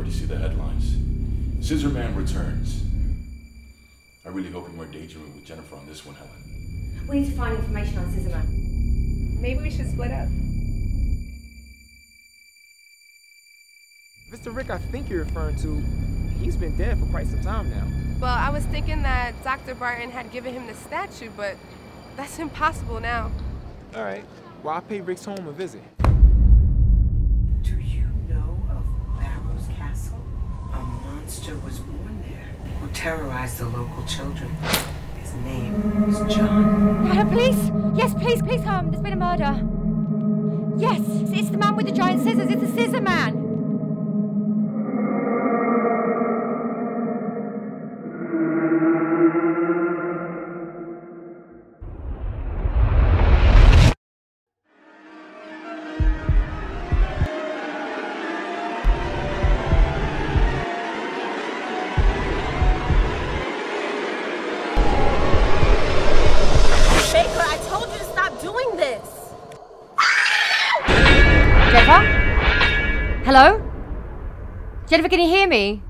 already see the headlines. Scissorman returns. I really hope you weren't daydreaming with Jennifer on this one, Helen. We need to find information on Scissorman. Maybe we should split up. Mr. Rick, I think you're referring to, he's been dead for quite some time now. Well, I was thinking that Dr. Barton had given him the statue, but that's impossible now. All right, well, I'll pay Rick's home a visit. Do you know of Arbed Cancel? A monster was born there who terrorized the local children. His name is John. Police! Yes, please come. There's been a murder. Yes, it's the man with the giant scissors. It's the Scissor Man. Jennifer? Hello? Jennifer, can you hear me?